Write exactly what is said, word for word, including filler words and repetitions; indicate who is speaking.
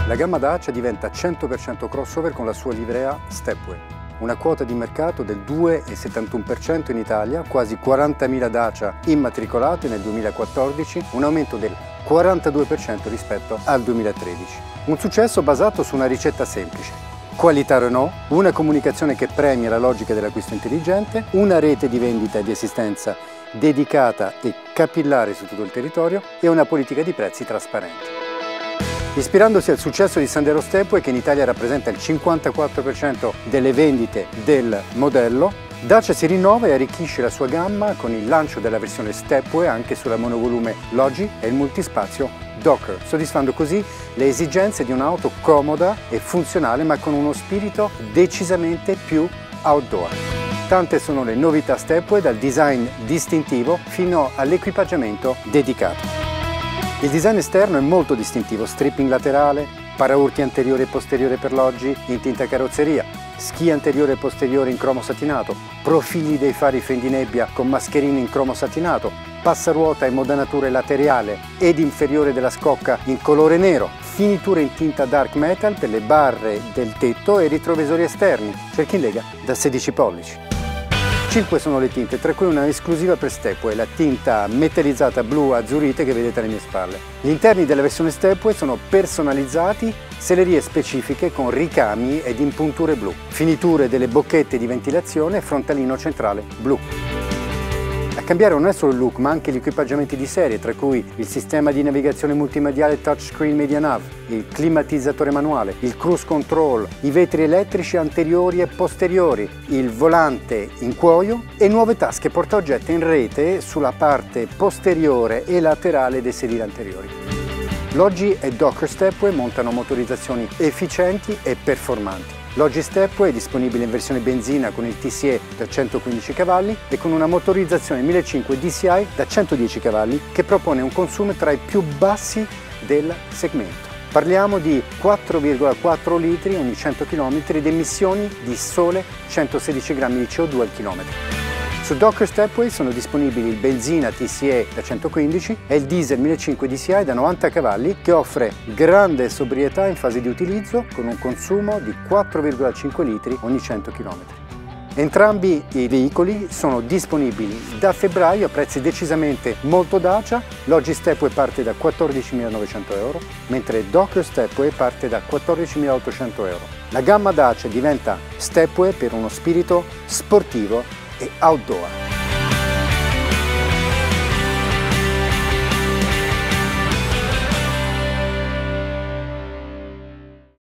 Speaker 1: La gamma Dacia diventa cento per cento crossover con la sua livrea Stepway. Una quota di mercato del due virgola settantuno per cento in Italia, quasi quarantamila Dacia immatricolate nel duemilaquattordici, un aumento del quarantadue per cento rispetto al duemilatredici. Un successo basato su una ricetta semplice: qualità Renault, una comunicazione che premia la logica dell'acquisto intelligente, una rete di vendita e di assistenza dedicata e capillare su tutto il territorio e una politica di prezzi trasparente. Ispirandosi al successo di Sandero Stepway, che in Italia rappresenta il cinquantaquattro per cento delle vendite del modello, Dacia si rinnova e arricchisce la sua gamma con il lancio della versione Stepway anche sulla monovolume Logi e il multispazio Docker, soddisfando così le esigenze di un'auto comoda e funzionale, ma con uno spirito decisamente più outdoor. Tante sono le novità Stepway, dal design distintivo fino all'equipaggiamento dedicato. Il design esterno è molto distintivo: stripping laterale, paraurti anteriore e posteriore per Logi in tinta carrozzeria, schi anteriore e posteriore in cromo satinato, profili dei fari fendinebbia con mascherine in cromo satinato, passaruota e modanature laterale ed inferiore della scocca in colore nero, finiture in tinta dark metal per le barre del tetto e retrovisori esterni, cerchi in lega da sedici pollici. Cinque sono le tinte, tra cui una esclusiva per Stepway, la tinta metallizzata blu azzurrite che vedete alle mie spalle. Gli interni della versione Stepway sono personalizzati, sellerie specifiche con ricami ed impunture blu, finiture delle bocchette di ventilazione e frontalino centrale blu. A cambiare non è solo il look, ma anche gli equipaggiamenti di serie, tra cui il sistema di navigazione multimediale touchscreen MediaNav, il climatizzatore manuale, il cruise control, i vetri elettrici anteriori e posteriori, il volante in cuoio e nuove tasche portaoggetti in rete sulla parte posteriore e laterale dei sedili anteriori. Logi e Docker Stepway montano motorizzazioni efficienti e performanti. Logi Stepway è disponibile in versione benzina con il T S I da centoquindici cavalli e con una motorizzazione millecinquecento D C I da centodieci cavalli che propone un consumo tra i più bassi del segmento. Parliamo di quattro virgola quattro litri ogni cento chilometri ed emissioni di sole centosedici grammi di C O due al chilometro. Su Docker Stepway sono disponibili il benzina T S I da centoquindici e il diesel millecinquecento D C I da novanta cavalli, che offre grande sobrietà in fase di utilizzo con un consumo di quattro virgola cinque litri ogni cento chilometri. Entrambi i veicoli sono disponibili da febbraio a prezzi decisamente molto Dacia. Logi Stepway parte da quattordicimilanovecento euro, mentre Docker Stepway parte da quattordicimilaottocento euro. La gamma Dacia diventa Stepway per uno spirito sportivo e outdoor.